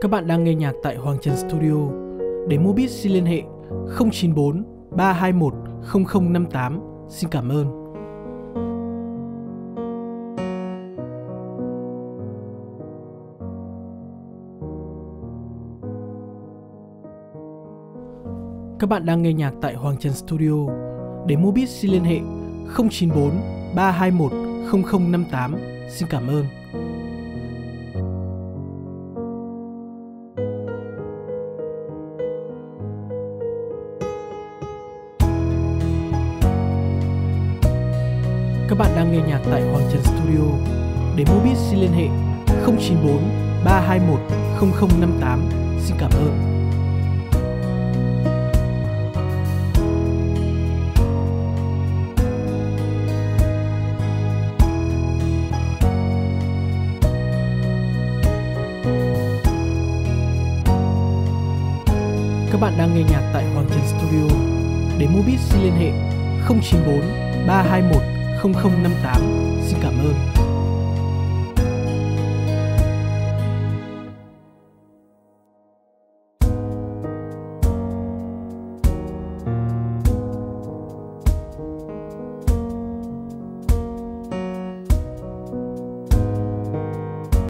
Các bạn đang nghe nhạc tại Hoàng Trần Studio. Để mua beat xin liên hệ 094 321 0058. Xin cảm ơn. Các bạn đang nghe nhạc tại Hoàng Trần Studio. Để mua beat xin liên hệ 094 321 0058. Xin cảm ơn. Các bạn đang nghe nhạc tại Hoàng Trần Studio. Để mua beat xin liên hệ 094 321 0058. Xin cảm ơn. Các bạn đang nghe nhạc tại Hoàng Trần Studio. Để mua beat xin liên hệ 094 321 0058. Xin cảm ơn.